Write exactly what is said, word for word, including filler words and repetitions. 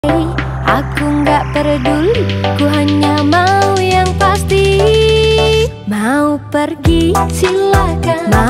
Aku nggak peduli, ku hanya mau yang pasti. Mau pergi silakan.